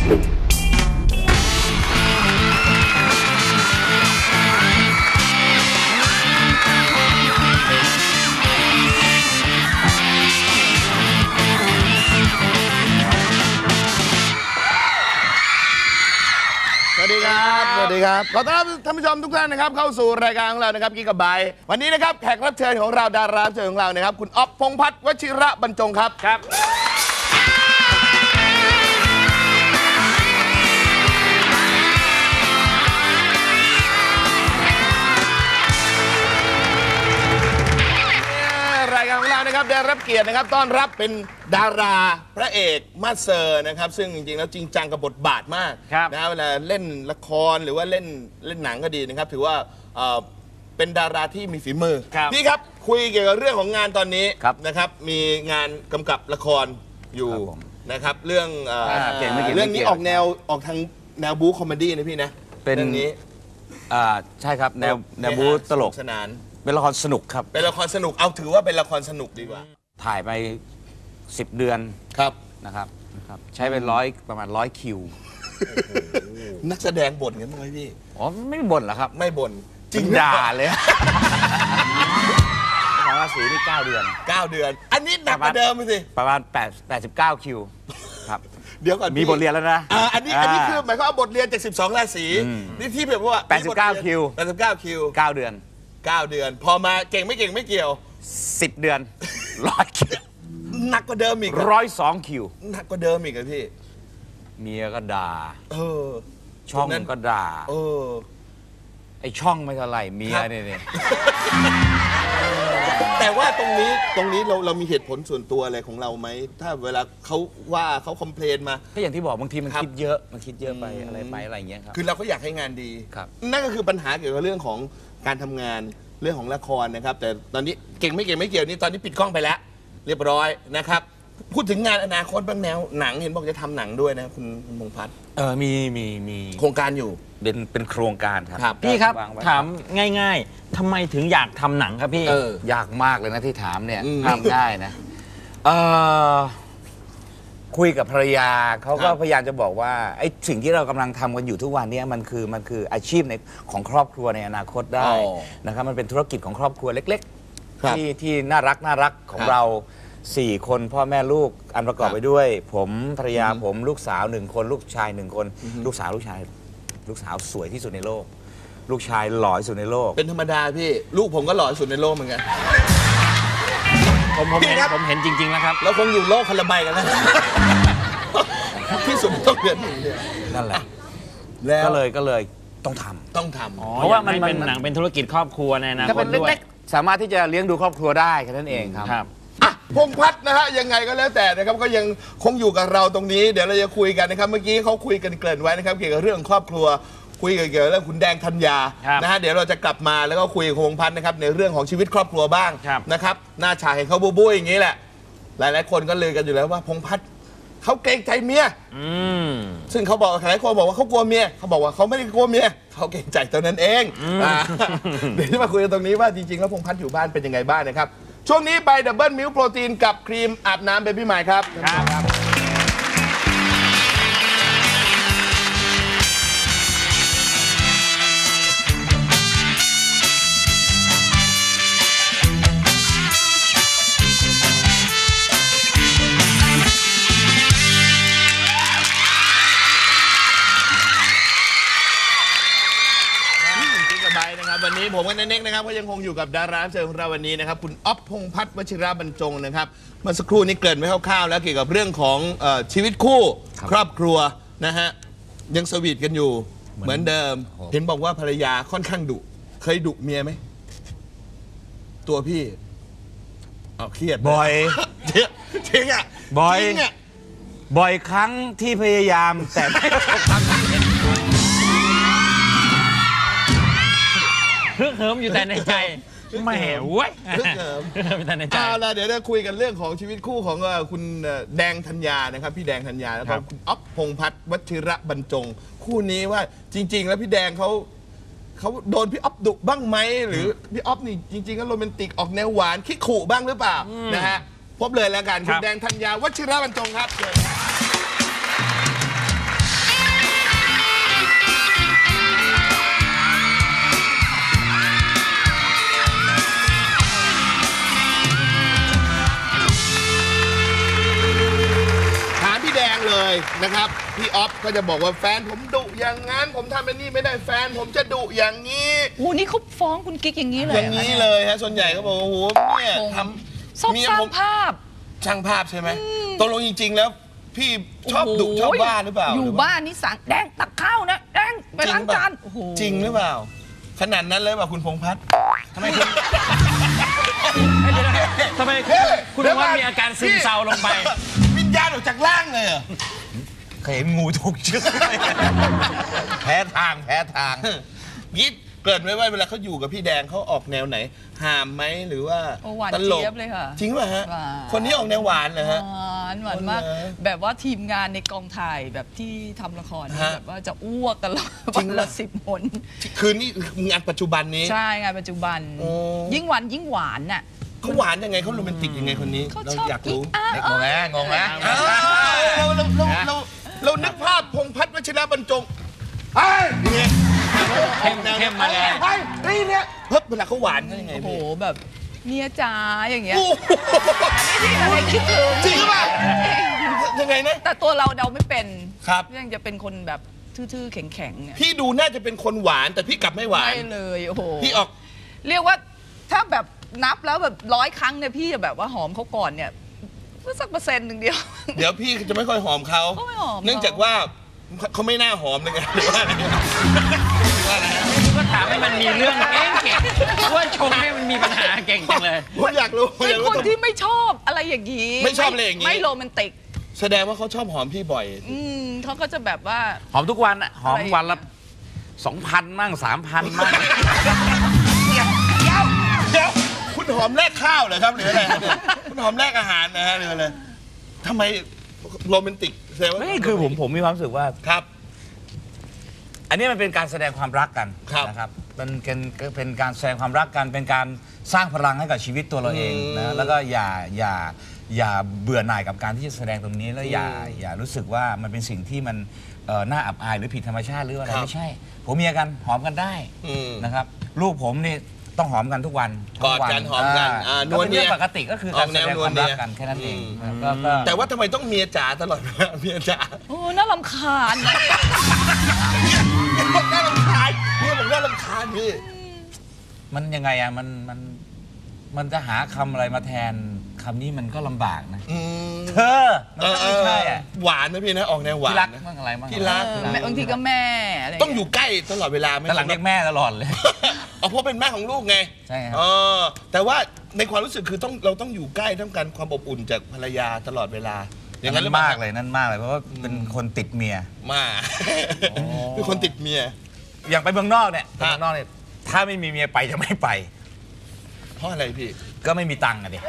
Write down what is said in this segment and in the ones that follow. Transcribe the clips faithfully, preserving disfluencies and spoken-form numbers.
สวัสดีครับสวัสดีครับขอต้อนรับท่านผู้ชมทุกท่านนะครับเข้าสู่รายการของเรานะครับกิ๊กกับไบค์วันนี้นะครับแขกรับเชิญของเราดารารับเชิญของเรานะครับคุณอ๊อฟ พงษ์พัฒน์ วชิระบรรจงครับครับรายการของเรานะครับได้รับเกียรตินะครับต้อนรับเป็นดาราพระเอกมาสเซอร์นะครับซึ่งจริงๆแล้วจริงจังกับบทบาทมากนะเวลาเล่นละครหรือว่าเล่นเล่นหนังก็ดีนะครับถือว่าเป็นดาราที่มีฝีมือพี่ครับคุยเกี่ยวกับเรื่องของงานตอนนี้นะครับมีงานกำกับละครอยู่นะครับเรื่องเรื่องนี้ออกแนวออกทางแนวบู๊คอมเมดี้นะพี่นะเป็นเรื่องนี้ใช่ครับแนวแนวบู๊ตลกสนานเป็นละครสนุกครับเป็นละครสนุกเอาถือว่าเป็นละครสนุกดีกว่าถ่ายไปสิบเดือนครับนะครับนะครับใช้ไปร้อยประมาณร้อยคิวนักแสดงบ่นกันไหมพี่อ๋อไม่บ่นหรอครับไม่บ่นจริงด่าเลยของราศีนี่เก้าเดือนเก้าเดือนอันนี้หนักกว่าเดิมสิประมาณแปดแปดสิบเก้าคิวครับเดี๋ยวก่อนมีบทเรียนแล้วนะอ่าอันนี้อันนี้คือหมายความว่าบทเรียนจากสิบสองราศีนี่ที่แบบว่าแปดสิบเก้าคิวแปดสิบเก้าคิวเก้าเดือนเก้าเดือนพอมาเก่งไม่เก่งไม่เกี่ยวสิบเดือนร้อยคิวหนักกว่าเดิมอีกร้อยสองคิวหนักกว่าเดิมอีกเลยพี่เมียก็ด่าเออช่องก็ด่าเออไอช่องไม่เท่าไหร่เมียเนี่ยแต่ว่าตรงนี้ตรงนี้เราเรามีเหตุผลส่วนตัวอะไรของเราไหมถ้าเวลาเขาว่าเขาคอมเพลนมาก็อย่างที่บอกบางทีมันคิดเยอะมันคิดเยอะไปอะไรไปอะไรอย่างเงี้ยครับคือเราก็อยากให้งานดีครับนั่นก็คือปัญหาเกี่ยวกับเรื่องของการทำงานเรื่องของละครนะครับแต่ตอนนี้เก่งไม่เก่งไม่เกี่ยวนี่ตอนนี้ปิดกล้องไปแล้วเรียบร้อยนะครับพูดถึงงานอนาคตบางแนวหนังเห็นบอกจะทำหนังด้วยนะคุณพงษ์พัฒน์เออมีมีมีโครงการอยู่เป็นเป็นโครงการครับพี่ครับถามง่ายๆทำไมถึงอยากทำหนังครับพี่ยากมากเลยนะที่ถามเนี่ยง่ายๆนะเออคุยกับภรรยาเขาก็พยายามจะบอกว่าไอ้สิ่งที่เรากำลังทำกันอยู่ทุกวันนี้มันคือมันคืออาชีพในของครอบครัวในอนาคตได้นะครับมันเป็นธุรกิจของครอบครัวเล็กๆที่ที่น่ารักน่ารักของเราสี่คนพ่อแม่ลูกอันประกอบไปด้วยผมภรรยาผมลูกสาวหนึ่งคนลูกชายหนึ่งคนลูกสาวลูกชายลูกสาวสวยที่สุดในโลกลูกชายหล่อที่สุดในโลกเป็นธรรมดาพี่ลูกผมก็หล่อที่สุดในโลกเหมือนกันผมผมเห็นผมเห็นจริงๆนะครับเราคงอยู่โลกคนละใบกันนะที่สุดต้องเรียนนั่นแหละก็เลยก็เลยต้องทำต้องทำเพราะว่ามันเป็นหนังเป็นธุรกิจครอบครัวในอนาคตด้วยสามารถที่จะเลี้ยงดูครอบครัวได้แค่นั้นเองครับพงษ์พัฒน์นะฮะยังไงก็แล้วแต่นะครับก็ยังคงอยู่กับเราตรงนี้เดี๋ยวเราจะคุยกันนะครับเมื่อกี้เขาคุยกันเกริ่นไว้นะครับเกี่ยวกับเรื่องครอบครัวคุยเกี่ยวกับเรื่องคุณแดงธัญญานะฮะเดี๋ยวเราจะกลับมาแล้วก็คุยกับพงษ์พัฒน์นะครับในเรื่องของชีวิตครอบครัวบ้างนะครับหน้าฉากเห็นเขาบู๊บู๊อย่างนี้แหละหลายๆคนก็ลือกันอยู่แล้วว่าพงษ์พัฒน์เขาเกรงใจเมียซึ่งเขาบอกหลายคนบอกว่าเขากลัวเมียเขาบอกว่าเขาไม่ได้กลัวเมียเขาเกรงใจตัวนั้นเองเดี๋ยวมาคุยกันตรงนี้ว่าจริงๆแล้วพงษ์พัฒน์อยู่บ้านเป็นยังไงบ้างนะครับช่วงนี้ไปดับเบิลมิลค์โปรตีนกับครีมอาบน้ำเบบี้ไมล์ครับครับวันนี้ผมกับเน็กนะครับก็ยังคงอยู่กับดาราเชิญของเราวันนี้นะครับคุณอ๊อฟ พงษ์พัฒน์ วชิระบรรจงนะครับเมื่อสักครู่นี้เกริ่นไว้คร่าวๆแล้วเกี่ยวกับเรื่องของชีวิตคู่ครอบครัวนะฮะยังสวีทกันอยู่เหมือนเดิมเห็นบอกว่าภรรยาค่อนข้างดุเคยดุเมียไหมตัวพี่เอาเครียดบ่อยจริงอ่ะบ่อยบ่อยครั้งที่พยายามแต่ไม่ประสบความสำเร็จฮึกเหิมอยู่แต่ในใจไม่เห็นเว้ยฮึกเหิมอยู่แต่ในใจเอาละเดี๋ยวเราคุยกันเรื่องของชีวิตคู่ของคุณแดงธัญญานะครับพี่แดงธัญญาแล้วก็คุณอ๊อฟ พงษ์พัฒน์ วชิระบรรจงคู่นี้ว่าจริงๆแล้วพี่แดงเขาเขาโดนพี่อ๊อฟดุบ้างไหมหรือพี่อ๊อฟนี่จริงๆก็โรแมนติกออกแนวหวานขี้ขู่บ้างหรือเปล่านะฮะพบเลยแล้วกันคุณแดงธัญญา วชิระบรรจงครับครับพี่ออฟก็จะบอกว่าแฟนผมดุอย่างงั้นผมทำเป็นนี่ไม่ได้แฟนผมจะดุอย่างนี้โอ้นี่เขาฟ้องคุณกิ๊กอย่างนี้เลยอย่างนี้เลยฮะส่วนใหญ่ก็บอกว่าโอ้โหเนี่ยทำชอบเมียสร้างผมภาพช่างภาพใช่ไหมตกลงจริง ๆ แล้ว พี่ชอบดุโโหชอบว่าหรือเปล่าอยู่หรืว่บ้านนี่สั่งแดงตักข้าวนะแดงไปล้างจานโอ้โหจริงหรือเปล่า ขนาดนั้นเลยเปล่าคุณพงษ์พัฒน์ทำไมคุณเฮ้ยเดี๋ยวนะทำไมคุณคุณบอกว่ามีอาการซึมเศร้าลงไปวิญญาณออกจากร่างเลยเหรอเคยเห็นงูถูกเชือกแพ้ทางแพ้ทางยิดเกริดไว้ว่าเวลาเขาอยู่กับพี่แดงเขาออกแนวไหนหามไหมหรือว่าโอ้หวานตลกเจี๊ยบเลยค่ะจริงป่ะฮะหวานคนนี้ออกแนวหวานเหรอฮะหวานหวานมากเหรอแบบว่าทีมงานในกองถ่ายแบบที่ทำละครนี่ฮะแบบว่าจะอ้วกกันละจริวังนปะละสิบหนคืนนี้งานปัจจุบันนี้ใช่งานปัจจุบันโอ้ยิ่งวันยิ่งหวานน่ะเขาหวานยังไงเขาโรแมนติกยังไงคนนี้เขาเราชอบอยากรู้อ่ะงงไหมงงไหมอ้าวเราเราเราเราเรานึกภาพพงษ์พัฒน์วชิระบรรจงไอ้เนี่ยเข้มเข้มมาเลยไอ้ไอ้เนี่ยเฮ้ยเวลาเขาหวานเขายังไงโอ้โหพี่แบบเมียจ๋าอย่างเงี้ยโอ้โหอะไรคิดถึงจริงป่ะยังไงนะแต่ตัวเราเดาไม่เป็นครับยังจะเป็นคนแบบทื่อๆแข็งๆเนี่ยพี่ดูน่าจะเป็นคนหวานแต่พี่กลับไม่หวานไม่เลยโอ้โหพี่ออกเรียกว่าถ้าแบบนับแล้วแบบร้อยครั้งเนี่ยพี่จะแบบว่าหอมเขาก่อนเนี่ยสักเปอร์เซ็นต์หนึ่งเดียวเดี๋ยวพี่จะไม่ค่อยหอมเขาเขาไม่หอมเนื่องจากว่าเขาไม่น่าหอมเลยไงหรือว่าอะไรหรือว่าอะไรก็ถามให้มันมีเรื่องเก่งเก่งว่าชงให้มันมีปัญหาเก่งจังเลยผมอยากรู้ผมเป็อยาน กรู้คนที่ไม่ชอบอะไรอย่างนี้ไม่ชอบอะไรอย่างนี้ไม่โรแมนติกแสดงว่าเขาชอบหอมพี่บ่อยอืมเขาก็จะแบบว่าหอมทุกวันอะหอมวันละสองพันมั่งสามพันมั่งเดี๋ยวเดี๋ยวเดี๋ยวคุณหอมแลกข้าวเหรอครับหรืออะไรครับเนี่ยคุณหอมแลกอาหารนะฮะหรืออะไรทำไมโรแมนติกแสดงว่าไม่คือผมผมมีความรู้สึกว่าครับอันนี้มันเป็นการแสดงความรักกันครับนะครับเป็นเป็นเป็นการแสดงความรักกันเป็นการสร้างพลังให้กับชีวิตตัวเราเองอืมนะแล้วก็อย่าอย่าอย่าเบื่อหน่ายกับการที่จะแสดงตรงนี้แล้วอย่าอืมอย่ารู้สึกว่ามันเป็นสิ่งที่มันเอ่อน่าอับอายหรือผิดธรรมชาติหรืออะไรครับไม่ใช่ ผมเมียกันหอมกันได้อืมนะครับลูกผมนี่ต้องหอมกันทุกวันกอดกันทุหอมกันอ่าก็เป็นนวลเนียเรื่องปกติก็คือการแสดงความรักกันแค่นั้นเองอืมก็ก็แต่ว่าทำไมต้องเมียจ๋าตลอดเวลาเมียจ๋าโอ้น่ารำคาญนะเมียบอกน่ารำคาญเมียบอกน่ารำคาญพี่มันยังไงอะมันมันมันจะหาคำอะไรมาแทนคำนี้มันก็ลำบากนะอืมเธอมันก็ไม่ใช่อะหวานนะพี่นะออกแนวหวาที่รันกนะบ้างอะไรบ้างที่รักเออแม่บางทีก็แม่อะไรต้องอยู่ใกล้ตลอดเวลาไหมแต่หลังเรียกแม่ตลอดเลยเอาเพราะเป็นแม่ของลูกไงใช่ครับเออแต่ว่าในความรู้สึกคือต้องเราต้องอยู่ใกล้ต้องการความอบอุ่นจากภรรยาตลอดเวลาอย่างนั้นหรือเปล่มากเลยนั่นมากเลยเพราะว่าเป็นคนติดเมียมากเป็นคนติดเมียอย่างไปเมืองนอกเนี่ยไปฮะเมืองนอกเนี่ยถ้าไม่มีเมียไปจะไม่ไปเพราะอะไรพี่ก็ไม่มีตังค์อะดิ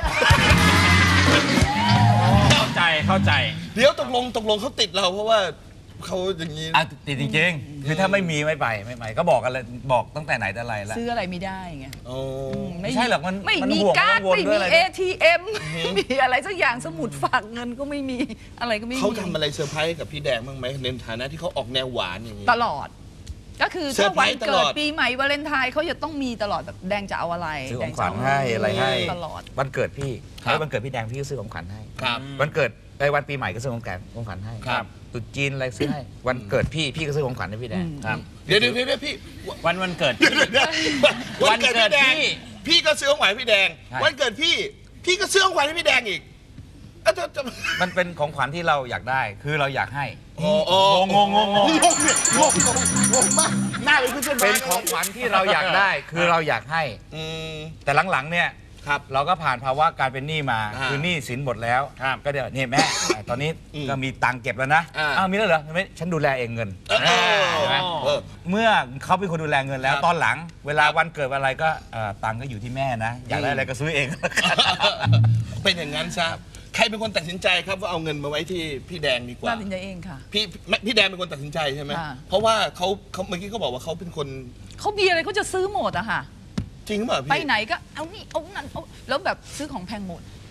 เข้าใจเข้าใจเดี๋ยวตกลงตกลงเขาติดเราเพราะว่าเขาอย่างนี้อ่ะติดจริงๆคือถ้าไม่มีไม่ไปไม่ไปก็บอกกันเลยบอกตั้งแต่ไหนแต่ไรแล้วซื้ออะไรไม่ได้ไงโอ้ไม่ใช่หรอกมันไม่มันมีห่วงการ์ดกังวลไม่ด้วยมีอะไรเอด้วยทีเอ็มไม่มีอะไรสักอย่างสมุดฝากเงินก็ไม่มีอะไรก็ไม่มีเขาทำอะไรเซอร์ไพรส์กับพี่แดงบ้างไหมในฐานะที่เขาออกแนวหวานอย่างนี้ตลอด ก็คือเซอถ้าร์ไพรวันส์ตเกิลดอดปีใหม่วาเลนไทน์เขาจะต้องมีตลอดแบบแดงจะเอาอะไรซื้อขแดองงขวัญให้อะไรให้ตลอดวันเกิดพี่ครับแล้ววันเกิดพี่แดงพี่ก็ซื้อของขวัญให้ครับวันเกิดไอ้ยวันปีใหม่ก็ซื้อของขวัญของขวัญให้ครับตรุษจีนอะไรซื้อให้วันเกิดพี่พี่ก็ซื้อของขวัญให้พี่แดงครับเดี๋ยวเดี๋ยวเดี๋ยวพี่วันวันเกิดวันเกิดพี่แดงวันเกิดพี่พี่ก็ซื้อของขวัญให้พี่แดงใช่วันเกิดพี่ พี่ก็ซื้อของขวัญให้พี่แดงอีกอ่ะจะจะมันเป็นของขวัญที่เราอยากได้คือเราอยากให้โอ้โอ้งงงงงงงงเนี่ยงงงงงงมากหน้าเลยขึ้นเส้นเป็นของขวัญที่เราอยากได้คือเราอยากให้อืมแต่หลังๆเนี่ยครับเราก็ผ่านภาวะการเป็นหนี้มาอ่าคือหนี้สินหมดแล้วครับก็เดี๋ยวนี่แม่ ตอนนี้อืมก็มีตังค์เก็บแล้วนะอ่าอ้าวมีแล้วเหรอไม่ฉันดูแลเองเงินเออเออเห็นไหมเออเมื่อเขาเป็นคนดูแลเงินแล้วครับตอนหลัง เวลาวันเกิดวันอะไรก็เอ่อตังค์ก็อยู่ที่แม่นะ อยากได้อะไรก็ซื้อเองเป็นอย่างนั้นซะใครเป็นคนตัดสินใจครับว่าเอาเงินมาไว้ที่พี่แดงดีกว่าตัดสินใจเองค่ะพี่ไม่พี่แดงเป็นคนตัดสินใจใช่ไหมค่ะเพราะว่าเขาเขาเมื่อกี้เขาบอกว่าเขาเป็นคนเขามีอะไรเขาจะซื้อหมดอะค่ะจริงหรือเปล่าพี่ไปไหนก็เอานี่เอานั่นเอาแล้วแบบซื้อของแพงหมดอ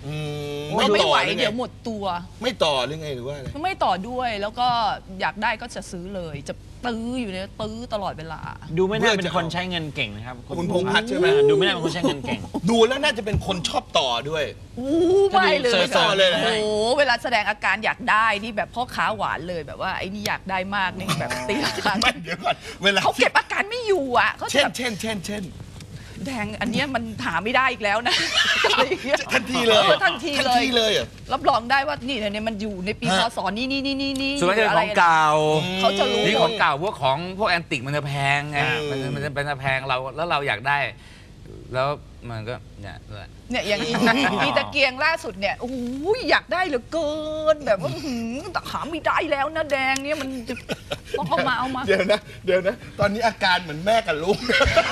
อืมไม่ไม่ต่อไหวรืองเดี๋ยวหมดตัวไม่ต่อหรือไงหรือว่าอะไรไม่ต่อด้วยแล้วก็อยากได้ก็จะซื้อเลย จะตื้ออยู่เนี่ยตื้อตลอดเวลาดูไม่น่าเป็นคนใช้เงินเก่งนะครับคุณพงษ์พัฒน์ใช่ไหมดูไม่น่าเป็นคนใช้เงินเก่งดูแล้วน่าจะเป็นคนชอบต่อด้วยอู้ไม่เลยจะดูเซอร์ๆเลยนะโอ้โหเวลาแสดงอาการอยากได้นี่แบบพ่อค้าหวานเลยแบบว่าไอ้นี่อยากได้มากนี่แบบตีราคาไม่เดี๋ยวก่อนเวลาเขาเก็บอาการไม่อยู่อ่ะเขาเช่นแบบเช่นเช่นเช่นแดงอันเนี้ยมันหาไม่ได้อีกแล้วนะอะไรอย่างเงี้ยทันทีเลยออทันทีทันเลยทีเลยเหรอรับรองได้ว่านี่เนี่ยมันอยู่ในปีพฮะศนี้นี่นี่นี่นี่ส่วนใหญ่ของเก่าเขาจะรู้นี่ของเก่าพวกของพวกแอนติกมันจะแพงไงอืมมันจะมันจะเป็นแพงเราแล้วเราอยากได้ แล้วมันก็เนี่ยแหละเนี่ยอย่างอีตะเกียงล่าสุดเนี่ยโอ้โหอยากได้เหลือเกินแบบว่าหืมแต่หาไม่ได้แล้วนะแดงเนี่ยมันต้องเอามาเอามาเดี๋ยวนะเดี๋ยวนะ ตอนนี้อาการเหมือนแม่กับลูก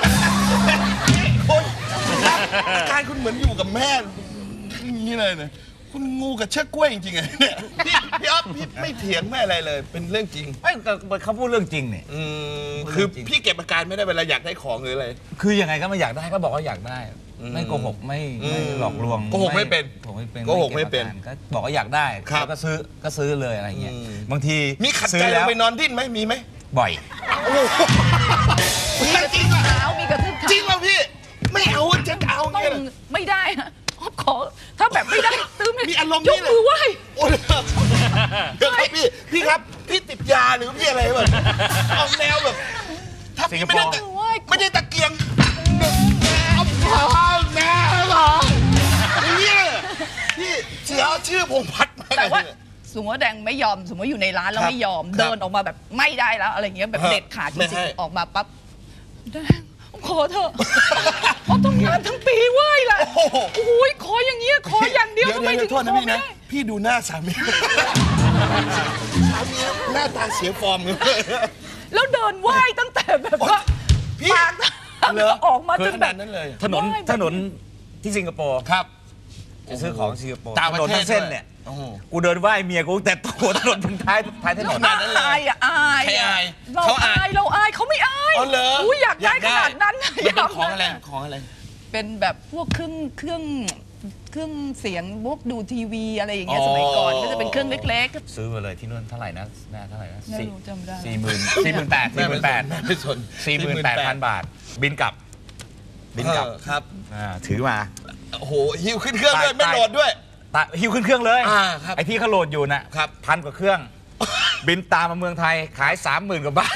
คุณอาการคุณเหมือนอยู่กับแม่อย่างนี้เลยนะคุณงูกับเชือกกล้วยจริงๆไงเนี่ยพี่พี่อ๊อฟพี่ไม่เถียงไม่อะไรเลย เป็นเรื่องจริงไม่แต่เขาพูดเรื่องจริงเนี่ยอืมคือพี่เก็บอาการไม่ได้เวลาอยากได้ของหรืออะไรคือยังไงก็ไม่อยากได้ก็บอกว่าอยากได้ ไม่โกหกไม่ไม่หลอกลวงโกหกไม่เป็นโกหกไม่เป็นโกหกไม่เป็นก็บอกว่าอยากได้ครับแล้วก็ซื้อก็ซื้อเลยอะไรเงี้ยอืมบางทีมีขัดซื้ใจอลแล้งวไปนอนดิ้นไหมมีไหมบ่อยโอ้โหมีกระทืบเท้ามีกระทืบเท้าจริงป่ะพี่ ไม่เอาจะเอาต้อเงี้งยเหรอไม่ได้นะอ๊อฟขอถ้าแบบไม่ได้ตื้อไม่มีอารมณ์ยนี่กเลยมือไหว้โอ้ยเดี๋ยวครับพี่พี่ครับพี่ติดยาหรือพี่อะไรแบบเอาแนวแบบถ้าพี่ไม่ได้ตะไม่ได้ตะเกียงเอาพอแม่หรออย่างนี้เลยพี่เสียชื่อพงษ์พัฒน์มาแต่ว่าสมมติว่าแดงไม่ยอมสมมติว่าอยู่ในร้านแล้วไม่ยอมครับเดินออกมาแบบไม่ได้แล้วอะไรเงี้ยแบบฮะเด็ดขาดจไม่ริให้งๆออกมาปั๊บแดงขอเถอะเขาต้องงานทั้งปีไหว้ละโอ้โหโอ้ยขออย่างเงี้ยขออย่างเดียวทำไมถึงโทขอษนะไม่พี่นะได้พี่ดูหน้าสามีสามีหน้าตาเสียฟอร์มเลยแล้วเดินไหว้ตั้งแต่แบบว่าพี่ปากทางเหรอออกมาจขนแบนาดบนั้นเลยถนนไม่แบบถนนที่สิงคโปร์ครับจะซื้อของสิงคโปร์ต่างถประนนเทศทั้งเส้นเนี่ยโอ้โหกูเดินไหว้เมียกูแต่ตัวถนนถึงท้ายท้ายถนนขนาดนั้นเลยอายอ่ะอายใครอายเราเขาอายอายเราอายเขาไม่อายเอาเหรออุ้ยอยากได้ขนาดนั้นมันเป็นของอะไรของอะไรเป็นแบบพวกเครื่องเครื่องเครื่องเสียงพวกดูทีวีอะไรอย่างเงี้ยอ๋อสมัยก่อนก็จะเป็นเครื่องเล็กซื้อมาเลยที่นู่นเท่าไหร่นะหน้าเท่าไหร่นะไม่รู้จำได้สี่หมื่นสี่หมื่นแปดสี่หมื่นแปดแม่ไม่สนสี่หมื่นแปดพันบาท บินกลับ บินกลับเออครับอ่าถือมาโอ้โหหิวขึ้นเครื่องด้วยตายไม่โหลดด้วยตะหิวขึ้นเครื่องเลยอ่าครับไอที่เขาโหลดอยู่น่ะครับพันกว่าเครื่อง บินตามมาเมืองไทยขายสามหมื่นกว่าบาท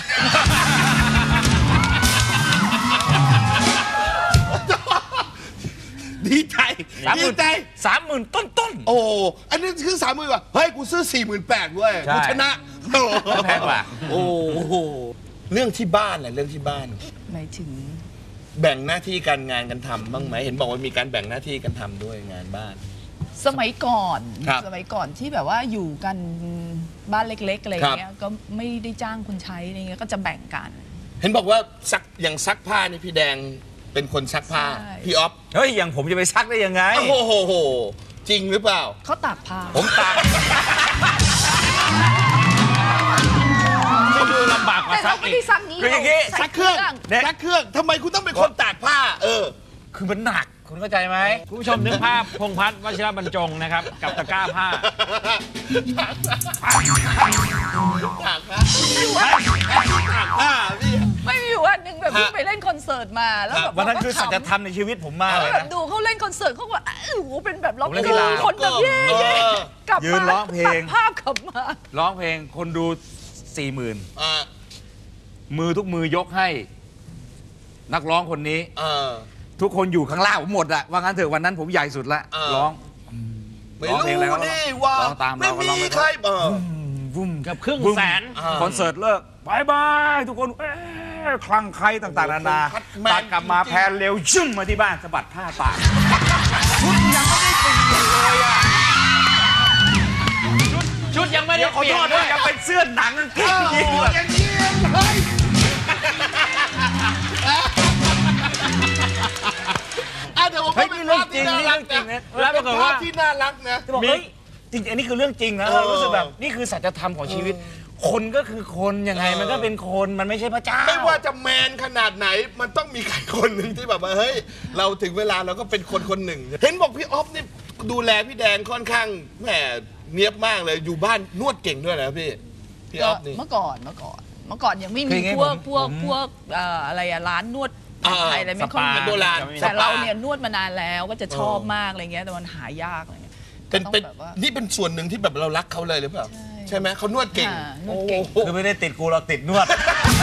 ดีใจดีใจสามหมื่นต้นต้นโอ้อันนี้คือสามหมื่นว่ะเฮ้ยกูซื้อสี่หมื่นแปดเว้ยใช่กูชนะโอ้โหแพงกว่าโอ้โหเรื่องที่บ้านแหละเรื่องที่บ้านๆหมายถึงแบ่งหน้าที่การงานกันทำบ้างไหมเห็นบอกว่ามีการแบ่งหน้าที่กันทำด้วยงานบ้านสมัยก่อนครับสมัยก่อนที่แบบว่าอยู่กันบ้านเล็กๆอะไรเงี้ยก็ไม่ได้จ้างคนใช้อะไรเงี้ยก็จะแบ่งกันเห็นบอกว่าซักอย่างซักผ้านี่พี่แดงเป็นคนซักผ้าใช่พี่อ๊อฟเฮ้ย อย่างผมจะไปซักได้ยังไงโอ้โหโหโหจริงหรือเปล่าเขาตากผ้าผมตากก็ดูลำบากกว่าแต่ซัเรากไม่อีได้กซักนี้คืออย่างงี้ซักเครื่องเนี่ยซักเครื่องทำไมคุณต้องเป็นคนตากผ้า เออคือมันหนัก คุณเข้าใจไหมคุณผู้ชมนึกภาพพงษ์พัฒน์วชิรบรรจงนะครับ กับตะกร้าผ้าตากผ้าตากผ้าพี่ไม่มีอยู่วันหนึ่งแบบฮะเพิ่งไปเล่นคอนเสิร์ตมาแล้วแบบวันนั้นคือก็ขำสัจธรรมในชีวิตผมมากแล้เลวย แบบนะดูเขาเล่นคอนเสิร์ตเขาก็อ้าวโอ้โหเป็นแบบล็อกผมเล่นเกที่อลาวร์คนแบบเย่เอเย่อกลับยืมานร้องเพลงตัดภาพกลับมาร้องเพลงคนดูสี่หมื่นอ่ามือทุกมือยกให้ นักร้องคนนี้เออทุกคนอยู่ข้างล่างผมหมดอะว่างั้นเถอะวันนั้นผมใหญ่สุดละเออร้องไม่ร้องเพลงอะไรรู้วะนี่ว่าร้องตามไม่เราก็ร้องมีไม่ใครเออวุ้มเกือบครึ่งแสนอ่าคอนเสิร์ตเลิกบายบายทุกคนเอ้ยคลั่งไคล้ต่างๆนานาคัดแมนตัดกลับมาจริงๆแพนเร็วชึ่มมาที่บ้านสะบัดผ้าปากชุดยังไม่ได้เปลี่ยนเลยอะชุดยังไม่ได้เดี๋ยวขอเปลี่โทยนษด้ด้ววย ยยังเป็นเสื้อหนังกางเกงยีนส์แบบอย่างนี้เฮ้ยอ่ะเดี๋ยวผมเฮ้ยเป็นนี่เรื่อภาง พจริที่งน่านี่รัเรื่กองจริงนะนะแล้วปรากฏว่าภาพที่น่ารักนะจะบอกเฮ้ยจริงๆอันนี้คือเรื่องจริงนะเออเรารู้สึกแบบนี่คือสัจธรรมของชีวิต คนก็คือคนยังไงเออมันก็เป็นคนมันไม่ใช่พระเจ้าไม่ว่าจะแมนขนาดไหน มันต้องมีใครคนหนึ่งที่แบบว่าเฮ้ย เราถึงเวลาเราก็เป็นคนคนหนึ่ง เห็นบอกพี่ออฟนี่ดูแลพี่แดงค่อนข้างแหมเนียบมากเลยอยู่บ้านนวดเก่งด้วยนะพี่พี่ออฟนี่เมื่อก่อนเมื่อก่อนเมื่อก่อนยังไม่คืมีอไงพวกผมพวกผมพวกเอ่ออะไรอะร้านนวดอ่าไทยอะไรไม่ค่อยมีโบราณแต่เราสปาเนี่ยนวดมานานแล้วก็จะชอบมากอะไรเงี้ยแต่มันหายากอะไรเงี้ยเป็นต้องเป็นแบบว่านี่เป็นส่วนหนึ่งที่แบบเรารักเขาเลยหรือเปล่าใช่ใช่ไหมเขานวดเก่งค่ะนวดเก่งโอ้โหคือไม่ได้ติดกูเราติดนวด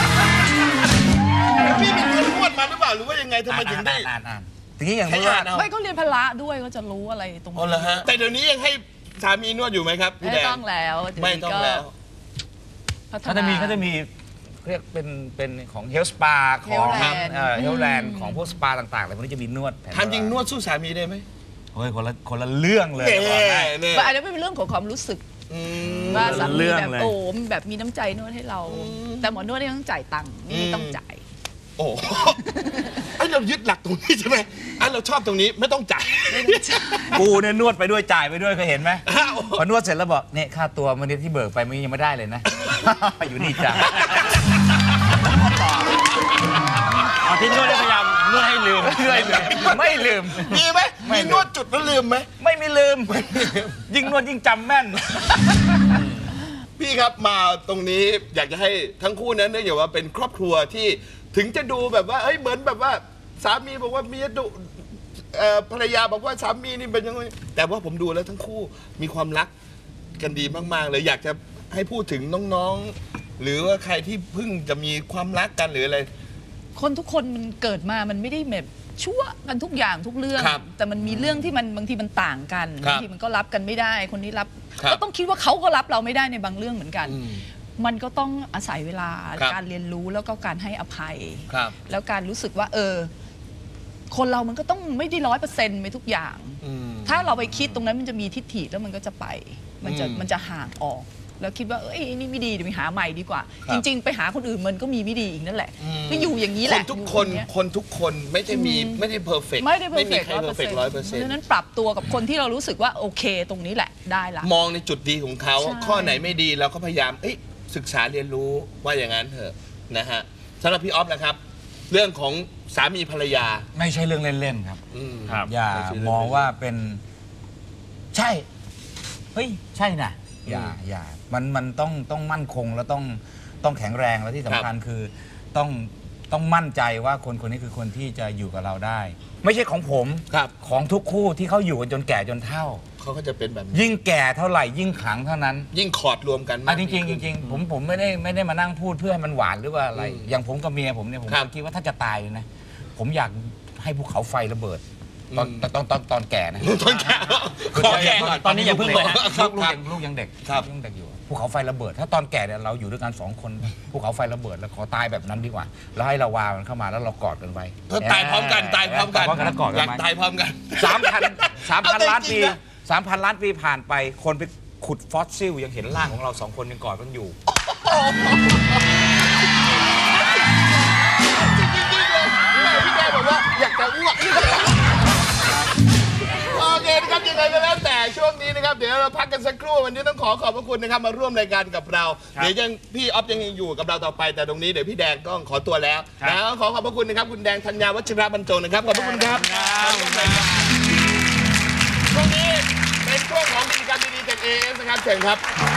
พี่เป็นเรียนนวดมาหรือเปล่าหรือว่ายังไงทำไมถึงได้อ่านอ่านทีนี้อย่างให้ที่ว่าอ่านเอาไม่ก็เรียนพละด้วยก็จะรู้อะไรตรงอ๋อเหรอฮะแต่เดี๋ยวนี้ยังให้สามีนวดอยู่ไหมครับพี่ไม่แดงต้องแล้วเดี๋ยวไม่นี้ต้องก็แล้วพัฒเขานาจะมีเขาจะมีเรียกเป็นเป็นของเฮลสปาของ Healthland เฮลแลนด์ของพวกสปาต่างๆอะไรพวกนี้จะมีนวดแผนทำจริงนวดสู้สามีได้ไหมเฮ้ยคนละคนละเรื่องเลยเน่บอกให้เน่แต่อันนี้เป็นเรื่องของความรู้สึกอืมว่าสามีเรื่องแบบเลยโอ้แบบมีน้ำใจนวดให้เรา แต่หมอนวดนี่ต้องจ่ายตังค์นี่ไม่ต้องจ่ายโอ้โหไอ้เรายึดหลักตรงนี้ใช่ไหมไอ้เราชอบตรงนี้ไม่ต้องจ่ายกูเนี่ยนวดไปด้วยจ่ายไปด้วยเคยเห็นไหมอ้าวพอนวดเสร็จแล้วบอกเนี่ยค่าตัววันนี้ที่เบิกไปมันยังไม่ได้เลยนะ อยู่นี่จ้ะเอาที่นวดได้พยายามนวดให้ลืมเรื่อยเลยไม่ลืมมีไหมไม่มีลืมนวดจุดแล้วลืมไหมไม่มีลืม ยิ่งนวดยิ่งจำแม่นพี่ครับมาตรงนี้อยากจะให้ทั้งคู่นั้นเนื่องจากว่าเป็นครอบครัวที่ถึงจะดูแบบว่าเอ้ยเหมือนแบบว่าสามีบอกว่าเมียดุเอ่อภรรยาบอกว่าสามีนี่เป็นยังไงแต่ว่าผมดูแล้วทั้งคู่มีความรักกันดีมากๆเลยอยากจะให้พูดถึงน้องๆ หรือว่าใครที่เพิ่งจะมีความรักกันหรืออะไรคนทุกคนมันเกิดมามันไม่ได้แบบชั่วกันทุกอย่างทุกเรื่องครับแต่มันมีเรื่องที่มันบางทีมันต่างกันครับบางทีมันก็รับกันไม่ได้ คนนี้รับครับก็ต้องคิดว่าเขาก็รับเราไม่ได้ในบางเรื่องเหมือนกันอืมมันก็ต้องอาศัยเวลาครับการเรียนรู้แล้วก็การให้อภัยครับแล้วการรู้สึกว่า เออ คนเรามันก็ต้องไม่ได้ร้อยเปอร์เซ็นต์ไปทุกอย่างอืมถ้าเราไปคิดตรงนั้นมันจะมีทิฏฐิแล้วมันก็จะไป มันจะอืมมันจะห่างออก แล้วคิดว่าเอ้ยนี่ไม่ดีเดี๋ยวไปหาใหม่ดีกว่าครัจบริง ๆ ไปหาคนอื่นมันก็มีไม่ดีอีกนั่นแหละอืมก็อยู่อย่างนี้แหคละนทุกอยู่คนอย่างเงี้ยคนทุกคนไม่ได้มีไม่ได้เพอร์เฟกไม่ได้เพอไม่ร์เฟมีกใครร้อยเพเปออร์ร์เฟเซ็กนต์ร้อยเปอร์เซ็นต์เพราะฉะนั้นปรับตัวกับคนที่เรารู้สึกว่าโอเคตรงนี้แหละได้ละมองในจุดดีของเขาใช่ข้อไหนไม่ดีเราก็พยายามเอ้ยศึกษาเรียนรู้ว่าอย่างนั้นเถอะนะฮะสำหรับพี่ออฟนะครับ เรื่องของสามีภรรยาไม่ใช่เรื่องเล่นๆครับอืมครับอย่าไม่ใช่เรื่องมองว่าเป็น ใช่ เฮ้ย ใช่นะอย่าอืมอย่า มันมันต้องต้องมั่นคงแล้วต้องต้องแข็งแรงแล้วที่สำคัญคือต้องต้องมั่นใจว่าคนคนนี้คือคนที่จะอยู่กับเราได้ ไม่ใช่ของผมครับของทุกคู่ที่เขาอยู่กันจนแก่จนเฒ่าเขาก็จะเป็นแบบนี้ยิ่งแก่เท่าไหร่ยิ่งขลังเท่านั้นยิ่งคอร์ดรวมกันอ่ะมากจริงๆจริงๆผมผมไม่ได้ไม่ได้มานั่งพูดเพื่อให้มันหวานหรือว่าอะไรอืมอย่างผมกับเมียผมเนี่ยผมครับคิดว่าถ้าจะตายเลยนะ ผมอยากให้ภูเขาไฟระเบิด ตอนอืมตอนตอนตอนแก่นะต้นแก่ขอแก่ก่อนตอนนี้อย่าเพิ่งเลยฮะลูกลูกยังลูกยังเด็กครับลูกยังเด็กอยู่ภูเขาไฟระเบิด ถ้าตอนแก่เนี่ยเราอยู่ด้วยกันสองคนภูเขาไฟระเบิดแล้วขอตายแบบนั้นดีกว่า แล้วให้เราวามันเข้ามาแล้วเรากอดกันไว้เออตายพร้อมกันตายพร้อมกันตายพร้อมกันแล้วกอดอกัยาน กไว้ตายพร้อมกันสามพันสามพันเอาแต่ล้านจริปีงๆนะสามพันล้านปีผ่านไปคนไปขุดฟอสซิลยังเห็นร่างของเราสองคนยังกอดกันอยู่จริงๆเลยแม่พี่แกบอกว่าอยากจะอ้วกโอเคนะครับยังไงก็แล้วแต่ช่วงนี้นะครับเดี๋ยวเราพักกันสักครู่วันนี้ต้องขอขอบพระคุณนะครับมาร่วมรายการกับเราครับเดี๋ยวยังพี่ออฟยังอยู่กับเราต่อไปแต่ตรงนี้เดี๋ยวพี่แดงต้องขอตัวแล้วครับนะขอขอบพระคุณนะครับคุณแดงธัญญาวัชระบรรจงนะครับขอบพระคุณครับมาร่วมรายการช่วงนี้เป็นช่วงของกิจกรรมดีๆจาก เอ เอส นะครับเชิญครับ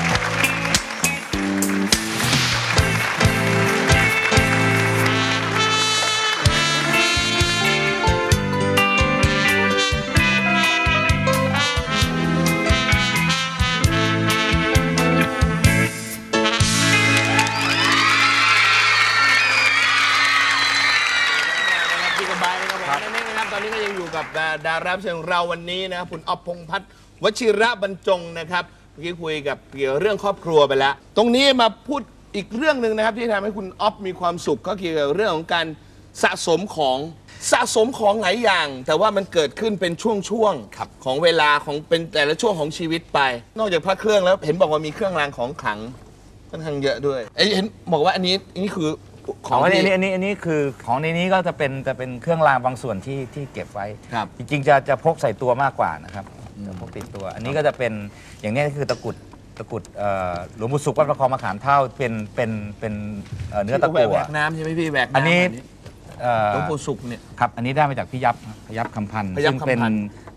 พี่กบายนะครับผมนั่นเองนะครับตอนนี้ก็ยังอยู่กับดาดารารับเชิญของเราวันนี้นะครับคุณอ๊อฟพงษ์พัฒน์วชิระบรรจงนะครับเมื่อกี้คุยกับเกี่ยวเรื่องครอบครัวไปแล้ว ตรงนี้มาพูดอีกเรื่องหนึ่งนะครับที่ทำให้คุณอ๊อฟมีความสุขก็เกี่ยวกับเรื่องของการสะสมของสะสมของหลายอย่าง แต่ว่ามันเกิดขึ้นเป็นช่วงๆของเวลาของเป็นแต่ละช่วงของชีวิตไป นอกจากพระเครื่องแล้วเห็นบอกว่ามีเครื่องรางของขลังค่อนข้างเยอะด้วยเอ้ยเห็นบอกว่าอันนี้อันนี้คือขขออง งอันที่นี้อันนี้อันนี้คือของในนี้ก็จะเป็นจะเป็นเครื่องรางบางส่วนที่ที่เก็บไว้ครับจริงๆจะจะพกใส่ตัวมากกว่านะครับจะพกติดตัว อันนี้ก็จะเป็นอย่างนี้คือตะกรุดตะกรุดเอ่อหลวงปู่สุขวัดประคองมะขามเท่าเป็นเป็นเป็นเอ่อเนื้อตะแหวกั่กวแหวกน้ำใช่ไหมพี่แหวกน้ำอันนี้เอ่อหลวงปู่สุขเนี่ยครับอันนี้ได้มาจากพี่ยับพยับคำพันธ์พยัพซึ่งคำพันธ์เป็น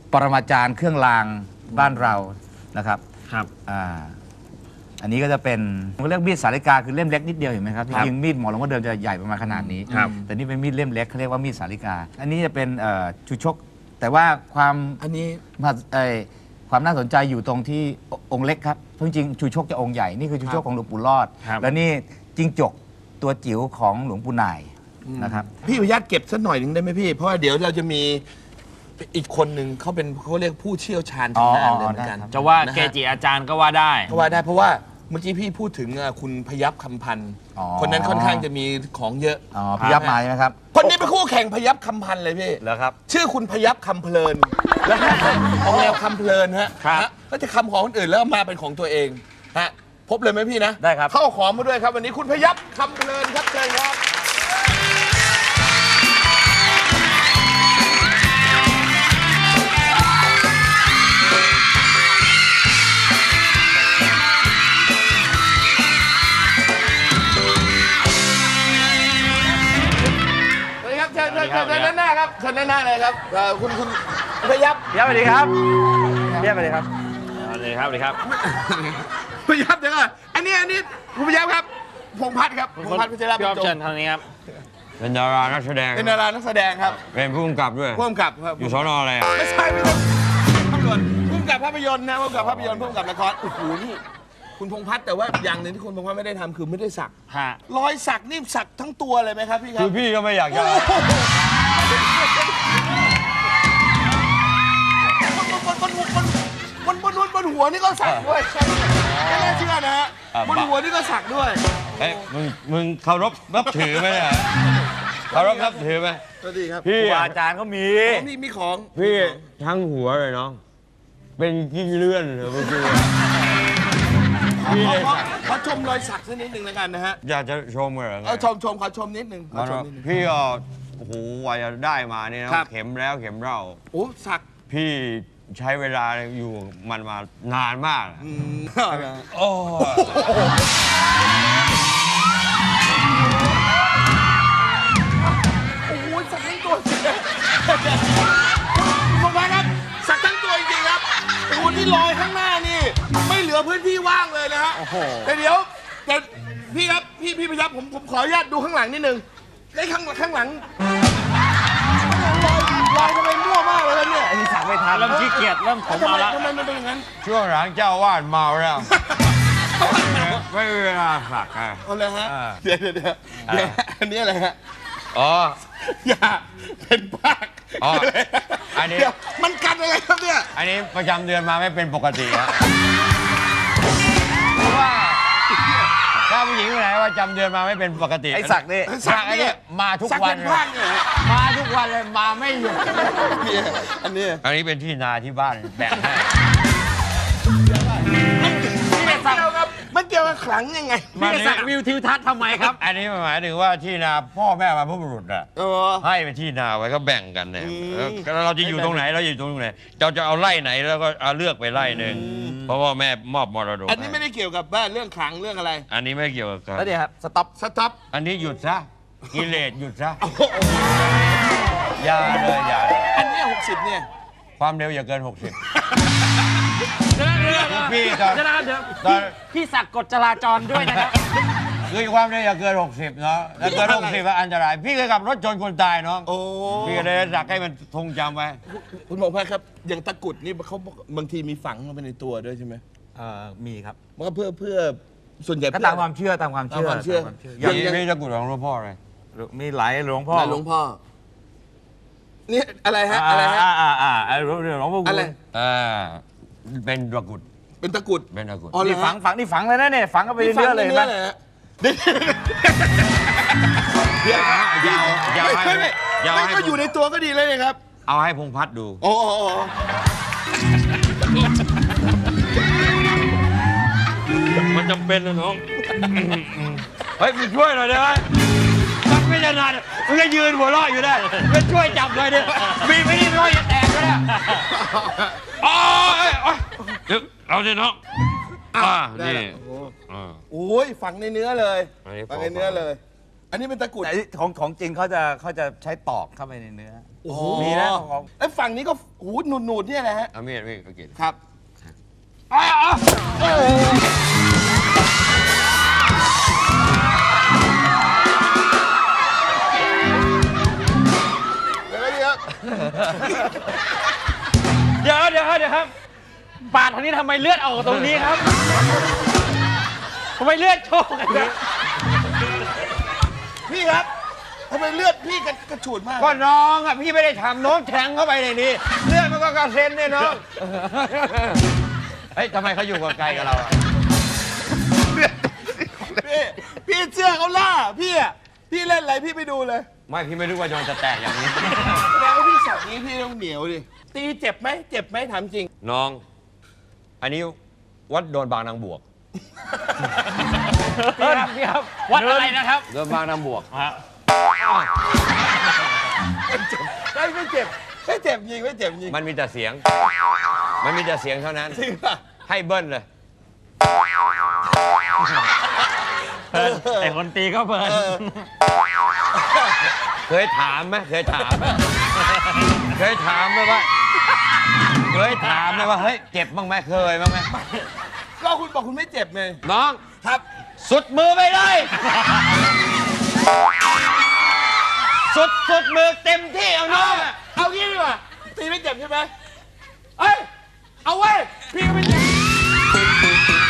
ปรมาจารย์เครื่องรางบ้านเรานะครับครับอ่าอันนี้ก็จะเป็นเขาเรียกมีดสาลิกาคือเล่มเล็กนิดเดียวเห็นไหมครับจริงๆมีดหมอหลวงพ่อเดิมจะใหญ่ประมาณขนาดนี้ครับแต่นี่เป็นมีดเล่มเล็กเขาเรียกว่ามีดสาลิกา อันนี้จะเป็นเอ่อชูชก แต่ว่าความอันนี้มาเอ่อความน่าสนใจอยู่ตรงที่องค์เล็กครับเพราะจริงๆชูชกจะองค์ใหญ่นี่คือชูชกของหลวงปู่รอดครับและนี่จิ้งจกตัวจิ๋วของหลวงปู่นายนะครับพี่อนุญาตเก็บสักหน่อยหนึ่งได้ไหมพี่ เพราะว่าเดี๋ยวเราจะมีอีกคนหนึ่งเขาเป็นเขาเรียกผู้เชี่ยวชาญชำนาญเลยเหมือนกันอ๋อได้ครับจะว่านะฮะเกจิอาจารย์ก็ว่าได้ก็ว่าได้เพราะว่าเมื่อกี้พี่พูดถึงอ่ะคุณพยับคำพันธ์อ๋อคนนั้นค่อนข้างจะมีของเยอะอ๋อพี่ยับมาใช่ไหมครับคนนี้เป็นคู่แข่งพยับคำพันธ์เลยพี่เหรอครับชื่อคุณพยับคำเพลินแล้วออกแนวคำเพลินฮะครับฮะก็จะคำของคนอื่นแล้วมาเป็นของตัวเองฮะพบเลยไหมพี่นะได้ครับเข้าของมาด้วยครับวันนี้คุณพยับคำเพลินครับเชิญครับสวัสดีครับเชิญเชิญเชิญเชิญด้านหน้าครับเชิญด้านหน้าเลยครับเอ่อคุณคุณพยับพี่ยับสวัสดีครับพี่ยับสวัสดีครับเอาเลยครับเลยครับพยับเดี๋ยวก่อนอันนี้อันนี้คุณพยับครับพงษ์พัฒน์ครับพงษ์พัฒน์พิจารณาพี่อ๊อฟจเชิงญทางนี้ครับเป็นดารานักแสดงเป็นดารานักแสดงครับเป็นผู้กำกับด้วยพ่วงกับครับอยู่สอนออะไรอ่ะไม่ใช่ไม่ใช่ภาพยนตร์พ่วงกับภาพยนตร์นะพ่วงกับภาพยนตร์พ่วงกับละครโอ้โหนี่คุณพงษ์พัฒน์แต่ว่าอย่างหนึ่งที่คุณพงษ์พัฒน์ไม่ได้ทำคือไม่ได้สักฮะรอยสักนี่สักทั้งตัวเลยไหมครับพี่ครัคืบอพี่ก็ไม่อยากจะบนบนบนบนบนบนบนหัวนี่ก็สักด้วยไม่น่าเชื่อนะฮะบนหัวนี่ก็สักด้วยเอ้ยมึงมึงเคารพนับถือไหมเนี่ยเคารพนับถือไหมสวัสดีครับพี่ครูอะอาจารย์ก็มีผมมีมีของพี่ทั้งหัวเลยน้อง เป็นกิ้งเลื่อนเลยเมื่อกี้ พี่ขอเลยขอขอชมรอยสักสักนิดหนึ่งแล้วกันนะฮะอยากจะชมเหรอไงเอาชมชมขอชมนิดหนึ่งขอชมนิดหนึ่งพี่ก็โอ้โหกว่าจะได้มาเนี่ยนะครับ เข็มแล้วเข็มเล่าโอ้สักพี่ใช้เวลาอยู่มันมานานมากอืมโอ้โอ้ยสักทั้งตัวจริงคุณพงษ์พัฒน์ครับสักทั้งตัวจริงๆครับโอ้โหที่ลอยข้างหน้านี่ ไม่เหลือพื้นที่ว่างเลยนะฮะแต่เดี๋ยวแต่พี่ครับพี่พี่พยับผมผมขออนุญาตดูข้างหลังนิดนึงไอ้ข้างข้างหลังลอยทำไมมั่วมากเลยครับเนี่ยอันนี้สักไม่ทันเริ่มขี้เกียจเริ่มผมทำไมเอาละทำไมมันเป็นอย่างนั้นช่วงหลังเจ้าวาดเมาแล้ว ไม่มีเวลาสักอ่ะเอาเลยฮะอ่าเดี๋ยวเดี๋ยวเดี๋ยวเดี๋ยวอันนี้อะไรฮะอ๋ออย่าเป็นปากอ๋ออันนี้เดี๋ยวมันกันอะไรครับเนี่ยอันนี้ประจำเดือนมาไม่เป็นปกติฮะเพราะว่าถ้าผู้หญิงคนไหนว่าจำเดือนมาไม่เป็นปกติไอ้สักนี่สักอันนี้มาทุกสักวัเป็น นเลยภาคเนี่ยฮะมาทุกวันเลยมาไม่หยุดเนี่ยอันนี้อันนี้เป็นที่นาที่บ้านแบ่งให้มันเกี่ยวกับมันเกี่ยวกับขลังยังไงพี่จะสักวิวทิวทัศน์ทำไมครับอันนี้หมายถึงว่าที่นาพ่อแม่บรรพบุรุษอ่ะเออให้เป็นที่นาไว้ก็แบ่งกันเนี่ยอืมแล้วเราจะอยู่ตรงไหนเราอยู่ตรงไหนเราจะเอาไร่ไหนแล้วก็เอาเลือกไปไร่หนึ่งเพราะว่าแม่มอบมรดกอันนี้ให้ไม่ได้เกี่ยวกับบ้านเรื่องขลังเรื่องอะไรอันนี้ไม่เกี่ยวกับการแล้วเดี๋ยวครับสต็อปสต็อปอันนี้หยุดซะกิเลสหยุดซะอย่าเลยอย่าเลยอันนี้หกสิบเนี่ยความเร็วอย่าเกิน หกสิบเดี๋ยวเดี๋ยวเดี๋ยวพี่ตอนเดี๋ยวนะครับเดี๋ยวตอนพี่สักกฎจราจรด้วยนะครับคือความเร็วอย่าเกิน หกสิบเนาะถ้าเกิน หกสิบมันอันตราย พี่เคยขับรถชนคนตายน้องโอ้พี่ก็เลยสักให้มันทงจำไว้คุณหมอแพทย์ครับอย่างตะกรุดนี่เขาบางทีมีฝังลงไปในตัวด้วยใช่ไหมเอ่อมีครับมันก็เพื่อเพื่อส่วนใหญ่ก็เพื่อตามความเชื่อตามความเชื่อตามความเชื่อตามความเชื่ออย่างนี้ไม่ตะกรุดของหลวงพ่อเลยมีหลายหลวงพ่อหลายหลวงพ่อนี่อะไรฮะอะไรฮะอ่าอ่าอ่าอ่าหลวงหลวงพ่ออะไรอ่าเป็นตะกรุดเป็นตะกรุดเป็นตะกรุดอ๋อเหรนี่อฝังฝังนี่ฝังเลยนะเนี่ยฝังเข้าไปในเนื้อเลยนี่เห็นฝัไหงมในเนื้อเลยฮะเดี๋ยวอย่าเอาอย่าไม่ให้ไม่ไม่อย่าไม่ให้ก็อยู่ในตัวก็ดีเลยนะครับเอาให้พงษ์พัฒน์ดูโอ้โหมันจำเป็นนะน้อง เฮ้ยมึงช่วยหน่อยได้ไหมมันไม่จะนานมึงก็ยืนหัวเราะอยู่ได้มึงช่วยจับหน่อยดิมีไม่ได้ร้อยจะแตกก็ได้อ๋อเอ้ยเอ้ยเดี๋ยวเอาดิน้องอ่าได้นี่ละโอ้โหอ่าโอ้ยฝังในเนื้อเลยอันนี้ฝังในเนื้อเลย อันนี้เป็นตะกรุดแต่ของของจริงเขาจะเขาจะใช้ตอกเข้าไปในเนื้อโอ้โหมีนะไอ้ฝั่งนี้ก็หูหนูดๆเนี่ยแหละฮะเอามีดมีดก็กินครับอ้าวโอ้โหเดี๋ยวนี้ครับเดี๋ยวเดี๋ยวครับเดี๋ยวครับปาดทางนี้ทำไมเลือดออกตรงนี้ครับทำไมเลือดโชกกันเนี่ยพี่ครับทำไมเลือดพี่กระกระฉูดมากก็น้องอ่ะพี่ไม่ได้ทำน้องแทงเข้าไปในนี้เลือดมันก็กระเซ็นเนี่ยน้องเฮ้ยทำไมเขาอยู่กันไกลกับเราอ่ะพี่พี่เชื่อเขาล่าพี่อ่ะพี่เล่นอะไรพี่ไปดูเลยไม่พี่ไม่รู้ว่าโยนจะแตกอย่างนี้แล้วพี่สับนี้พี่ต้องเหนียวดิตีเจ็บไหมเจ็บไหมถามจริงน้อง อันนี้วัดโดนบางนางบวกพี่ครับพี่ครับวัดอะไรนะครับโดนบางนางบวกฮะไม่ไม่เจ็บไม่เจ็บยิงไม่เจ็บยิงมันมีแต่เสียง มันมีแต่เสียงเท่านั้นจริงป่ะให้เบิ้ลเลยไอคนตีก็เบิร์นเคยถามไหมเคยถามไหมเคยถามไหมว่าเคยถามไหมว่าเฮ้ยเจ็บบ้างไหมเคยบ้างไหมก็คุณบอกคุณไม่เจ็บไงน้องครับสุดมือไปเลย สุดสุดมือเต็มที่เอาน้องเอางี้ดีกว่าตีไม่เจ็บใช่ไหมเอ้ยเอาไว้พี่ก็ไม่เจ็บ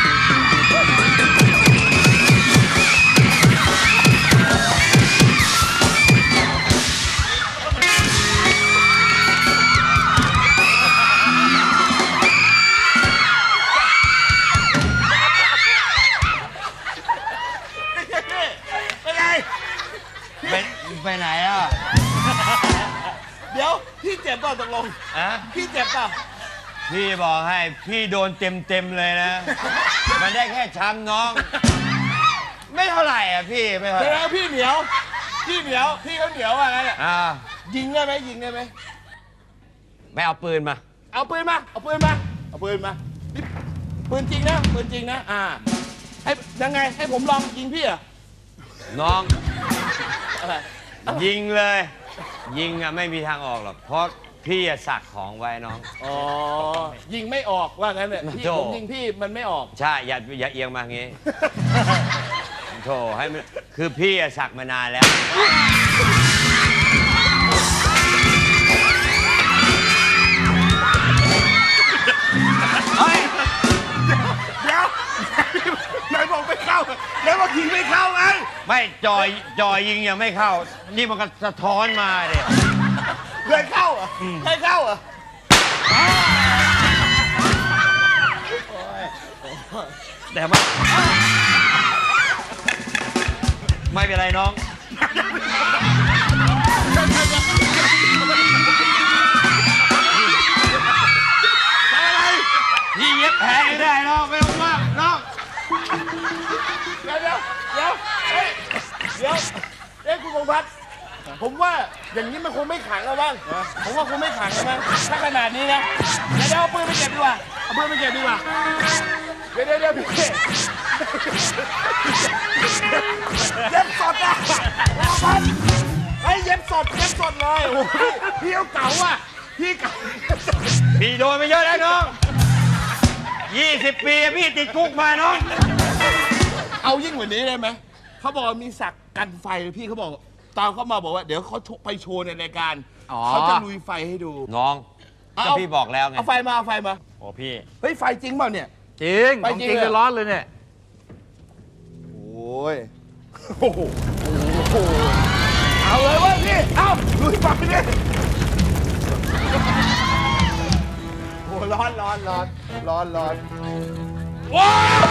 เป็นไงไปไปไหนอ่ะเดี๋ยวพี่เจ็บเปล่าตกลงอะพี่เจ็บเปล่าพี่บอกให้พี่โดนเต็มเต็มๆเลยนะ มันได้แค่ช้ำน้อง ไม่เท่าไหร่อ่ะพี่ไม่เท่าไหแสดร่งว่าพี่เหนียว พี่เหนียว พี่เขาเหนียวอะไรเนี่ยอ่ายิงได้ไหมยิงได้ไหมไม่เอาปืนมาเอาปืนมา เอาปืนมา เอาปืนมานี่ปืนจริงนะ ปืนจริงนะ อ่า ให้ยังไง ให้ผมลองยิงพี่เหรอ่ะน้องอะไรยิงเลย ยิงอ่ะไม่มีทางออกหรอกเพราะพี่อะสักของไว้น้องอ๋อ ยิงไม่ออกว่างั้นเนี่ยพี่โจ้ผมยิงพี่มันไม่ออกใช่อย่าอย่าเอียงมางี้ โธ่ให้มันคือพี่อะสักมานานแล้วเดี๋ยวไหนบอกไม่เข้าไหนบอกยิงไม่เข้าไงไม่จอยจอยยิงยังไม่เข้า นี่มันก็สะท้อนมาเนี่ยเคยเข้าเหรอ่ะเคยเข้าเหรอ่ะแต่มันไม่เป็นไรน้องอะไรพี่เย็บแผลให้ได้น้องไม่ต้องมากน้องเดี๋ยวเดี๋ยวเดี๋ยวเฮ้ยเดี๋ยวเอ้ยคุณพงษ์พัฒน์ผมว่าอย่างนี้มันคงไม่ขังแล้วบ้างผมว่าคงไม่ขังแล้วมั้งถ้าขนาดนี้นะเดี๋ยวเดี๋ยวเอาปืนไปเก็บดีกว่าเอาปืนไปเก็บดีกว่าเดี๋ยวเดี๋ยวเดี๋ยวพี่เย็บสดอ่ะพัฒน์เฮ้ยเย็บสดเย็บสดเลยโอ้โหพี่เอาเก่าอ่ะพี่เก่าพี่โดนไปเยอะแล้วน้องยี่สิบปีพี่ติดคุกมาน้องเอายิ่งกว่านี้ได้ไหมเขาบอกว่ามีสักกันไฟพี่เขาบอกตามเขามาบอกว่าเดี๋ยวเขาไปโชว์ในรายการเขาจะลุยไฟให้ดูน้องก็พี่บอกแล้วไงเอาไฟมาเอาไฟมาโอ้พี่เฮ้ยไฟจริงเปล่าเนี่ยจริงไปของจริงจริงเลยจะร้อนเลยเนี่ยโอ้ยโอ้โหโอ้โหเอาเลยเว้ยพี่เอาลุยไฟดิโอ้ร้อนร้อนร้อนร้อนร้อนว้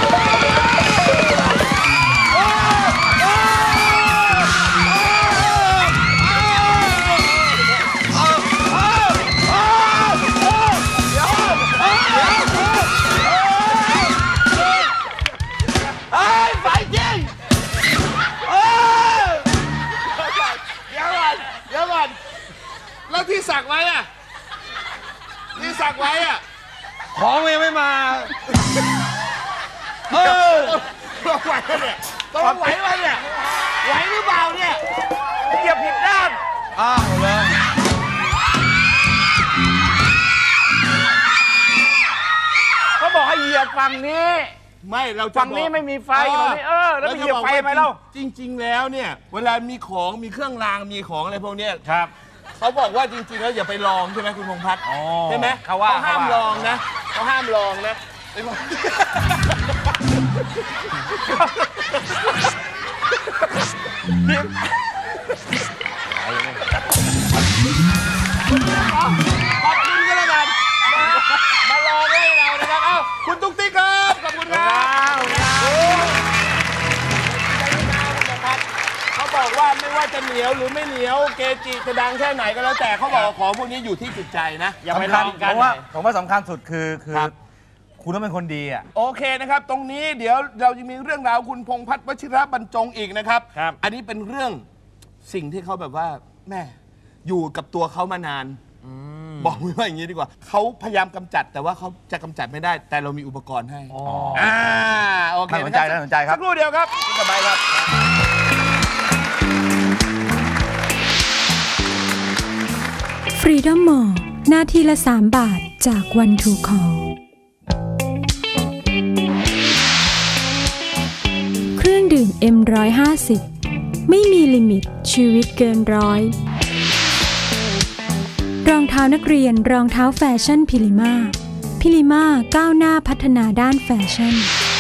แล้วที่สักไว้อะที่สักไว้อะของมันยังไม่มาเออต้องไหวปะเนี่ยต้องไหวปะเนี่ยไหวหรือเปล่าเนี่ยเหยียบผิดด้านอ้าวเลยเยบฝั่งนี้ไม่เราจะฝั่งนี้บอกไม่มีไฟฝั่งนี้เออแล้วไปเหยียบไฟทำไมเล่าจริง ๆ แล้วเนี่ยเวลามีของมีเครื่องรางมีของอะไรพวกเนี้ยครับเขาบอกว่าจริงๆแล้วอย่าไปลองใช่ไหมคุณพงษ์พัฒน์อ๋อใช่ไหมเขาว่าห้ามเขาว่าลองนะเขาห้ามลองนะไอ้พวก ขอบคุณก็แล้วกันมาลองให้เรานะครับเอ้าคุณตุ๊กติ๊กครับขอบคุณครับเขาบอกว่าไม่ว่าจะเหนียวหรือไม่เหนียวเกจิจะดังแค่ไหนก็แล้วแต่เขาบอกว่าของพวกนี้อยู่ที่จิตใจนะอย่าไปลสำคัอญงกันผมว่าผมว่าสำคัญสุดคือคือครับคุณต้องเป็นคนดีอ่ะโอเคนะครับ ตรงนี้เดี๋ยวเราจะมีเรื่องราวคุณพงษ์พัฒน์วชิระบรรจงอีกนะครับครับอันนี้เป็นเรื่องสิ่งที่เขาแบบว่าแม่อยู่กับตัวเขามานานบอกไว้ว่าอย่างนี้ดีกว่าเขาพยายามกำจัดแต่ว่าเขาจะกำจัดไม่ได้ แต่เรามีอุปกรณ์ให้อ่าโอเคน่าสนใจะครับน่าสนใจครับสักครู่เดียวครับสบายครับ Freedom Mall หน้าที่ละสามบาทจากวันทูคอเครื่องดื่ม เอ็ม หนึ่งร้อยห้าสิบ ไม่มีลิมิตชีวิตเกินร้อยรองเท้านักเรียนรองเท้าแฟชั่นพิลิมาพิลิมาก้าวหน้าพัฒนาด้านแฟชั่น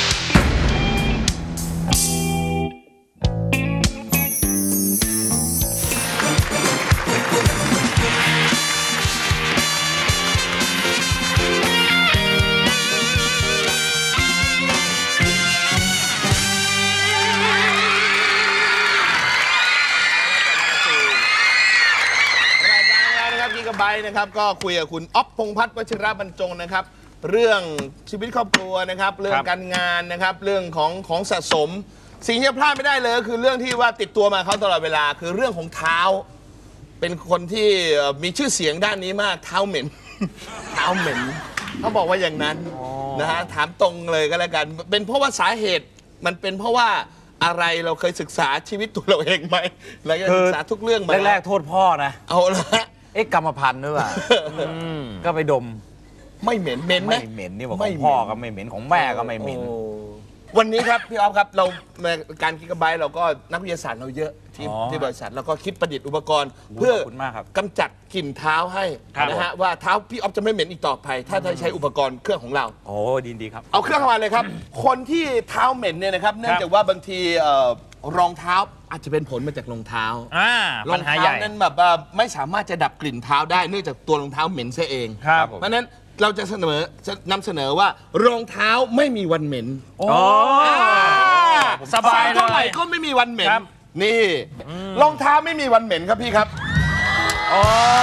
รายการเรานะครับกิกะไบต์นะครับก็คุยกับคุณอ๊อฟพงษ์พัฒน์วชิระบรรจงนะครับ เรื่องชีวิตครอบครัวนะครับ เรื่องการงานนะครับ เรื่องของของสะสม สิ่งที่พลาดไม่ได้เลยก็คือเรื่องที่ว่าติดตัวมาเขาตลอดเวลาคือเรื่องของเท้า เป็นคนที่เอ่อมีชื่อเสียงด้านนี้มากเท้าเหม็น เท้าเหม็นเขาบอกว่าอย่างนั้นนะฮะถามตรงเลยก็แล้วกัน เป็นเพราะว่าสาเหตุมันเป็นเพราะว่าอะไรเราเคยศึกษาชีวิตตัวเราเองไหมเราจะศึกษาทุกเรื่องมาแรกๆโทษพ่อนะเอาละเอ๊ะกรรมพันธุ์หรือเปล่าก็ไปดมไม่เหม็นเหม็นไหมไม่เหม็นนี่บอกขไม่องเหม็นพ่อก็ไม่เหม็นของแม่ก็ไม่เหม็นโอ้วันนี้ครับพี่ออฟครับเราในการกิกะไบต์เราก็นักวิทยาศาสตร์เราเยอะที่อ๋อที่บริษัทเราก็คิดประดิษฐ์อุปกรณ์โอ้โหเพื่อขอบคุณมากครับกำจัดกลิ่นเท้าให้ครับนะฮะว่าเท้าพี่ออฟจะไม่เหม็นอีกต่อไป ถ้าได้ใช้อุปกรณ์เครื่องของเราโอ้ดีดีครับเอาเครื่องเข้ามาเลยครับ คนที่เท้าเหม็นเนี่ยนะครับเนื่องจากว่าบางทีเอ่อรองเท้าอาจจะเป็นผลมาจากรองเท้าอ่ารอปัญงหาเท้าใหญ่นั้นแบบว่าไม่สามารถจะดับกลิ่นเท้าได้เนื่องจากตัวรองเท้าเหม็นเสียเองครับเพราะฉะนั้นเราจะเสนอจะนำเสนอว่ารองเท้าไม่มีวันเหม็นโอ้อ่าสบายใส่เท่าไหร่เลยก็ไม่มีวันเหม็นครับนี่รองเท้าไม่มีวันเหม็นครับพี่ครับอ๋อ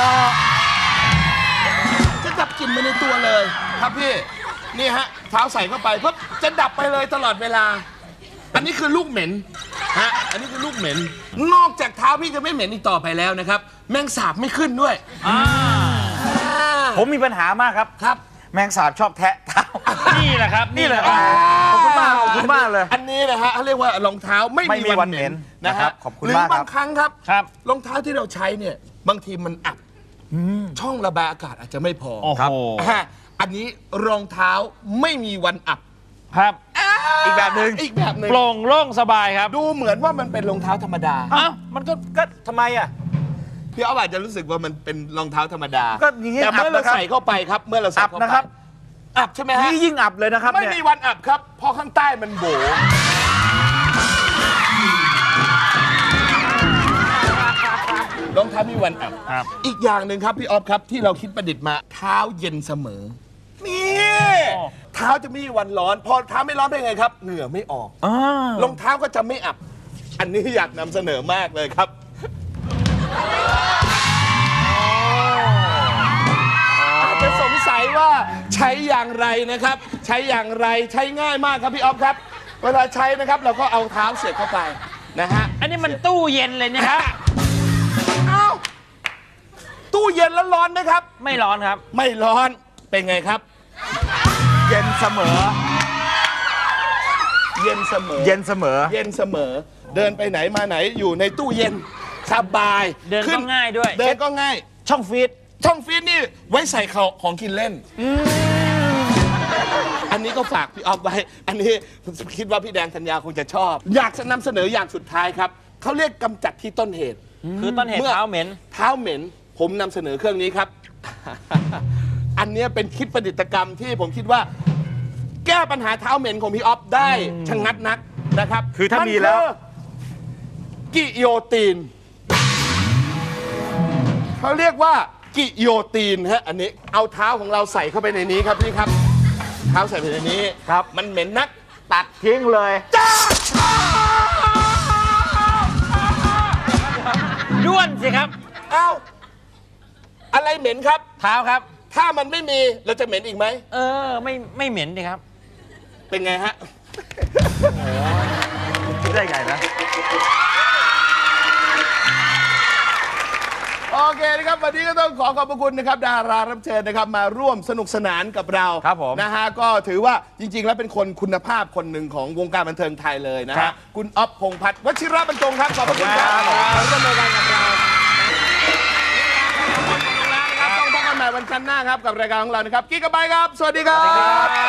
จะดับกลิ่นมาในตัวเลยครับพี่นี่ฮะเท้าใส่เข้าไปปุ๊บจะดับไปเลยตลอดเวลา อันนี้คือลูกเหม็นฮะอันนี้คือลูกเหม็น นอกจากเท้าพี่จะไม่เหม็นอีกต่อไปแล้วนะครับ แมงสาบไม่ขึ้นด้วยอ่าผมมีปัญหามากครับครับแมงสาบชอบแทะเท้านี่แหละครับนี่แหละคครัรับขอบคุณมากขอบคุณมากเลยอันนี้นะฮะเขาเรียกว่ารองเท้าไม่ไม่มีมีวัวันนเหเหม็ม็นนนะนะครัฮะบขอบคุณหรือมากครับบางครั้งครับครับรองเท้าที่เราใช้เนี่ยบางทีมันอับช่องระบายอากาศอาจจะไม่พอโอ้โหฮะอันนี้รองเท้าไม่มีวันอับครับอีกแบบหนึ่งอีกแบบหนึ่งโปร่งโล่งสบายครับดูเหมือนว่ามันเป็นรองเท้าธรรมดาอ้าวมันก็ก็ทำไมอ่ะพี่อ๊อฟอาจจะรู้สึกว่ามันเป็นรองเท้าธรรมดาก็อย่างงี้แต่เมื่อเราอับนะครับใส่เข้าไปครับ เมื่อเราใส่อับเข้าไปนะครับอับใช่ไหมฮะนี่ยิ่งอับเลยนะครับไม่เนี่ยมีวันอับครับเพราะข้างใต้มันโบรองเท้ามีวันอับครับอีกอย่างหนึ่งครับพี่ออฟครับที่เราคิดประดิษฐ์มาเท้าเย็นเสมอ นี่อ๋อเท้าจะไม่มีวันร้อน พอเท้าไม่ร้อนเป็นไงครับ เหงื่อไม่ออกอ่ารองเท้าก็จะไม่อับ อันนี้อยากนำเสนอมากเลยครับอาจจะสงสัยว่าใช้อย่างไรนะครับ ใช้อย่างไรใช้ง่ายมากครับพี่ออฟครับ เวลาใช้นะครับเราก็เอาเท้าเสียบเข้าไปนะฮะอันนี้มันตู้เย็นเลยนะครับเอ้าตู้เย็นแล้วร้อนไหมครับไม่ร้อนครับไม่ร้อนเป็นไงครับเย็นเสมอเย็นเสมอเย็นเสมอเย็นเสมอ เดินไปไหนมาไหนอยู่ในตู้เย็นสบายเดินก็ขึ้ง่ายด้วยเดินก็ง่ายช่องฟีดช่องฟีดนี่ไว้ใส่ของของกินเล่น อันนี้นี้ก็ฝากพี่ออฟไว้ อันนี้คิดว่าพี่แดงธัญญาคงจะชอบ อยากจะนำเสนออย่างสุดท้ายครับเขาเรียกกำจัดที่ต้นเหตุคือต้นเหตุเมื่อเท้าเหม็นเท้าเหม็นผมนำเสนอเครื่องนี้ครับ อันเนี้ยเป็นคิดประดิษฐกรรมที่ผมคิดว่า แก้ปัญหาเท้าเหม็นของพี่ออฟได้ชะงัดนักนะครับคือถ้ามีแล้วนกิโยตีนเขาเรียกว่ากิโยตีนฮะอันนี้เอาเท้าของเราใส่เข้าไปในนี้ครับพี่ครับ เท้าใส่ไปในนี้ครับมันเหม็นนักตัดทิ้งเลยจ้าด้วนสิครับเอาอะไรเหม็นครับเท้าครับถ้ามันไม่มีเราจะเหม็นอีกไหมเออ ไม่ไม่เหม็นดิครับเป็นไงฮะคิดได้ไงนะโอเคนะครับวันนี้ก็ต้องขอขอบพระคุณนะครับดารารับเชิญนะครับมาร่วมสนุกสนานกับเราครับผมนะฮะก็ถือว่าจริง ๆ แล้วเป็นคนคุณภาพคนหนึ่งของวงการบันเทิงไทยเลยนะครัฮะบคุณอ๊อฟพงษ์พัฒน์วชิระบรรจงครับขอบพระคุณครับขอบคุณครับที่ร่วมรายการกับเรานะครับต้องพบกันใหม่วันจันทร์หน้าครับกับรายการของเรานะครับกิ๊กกับไบครับสวัสดีครับ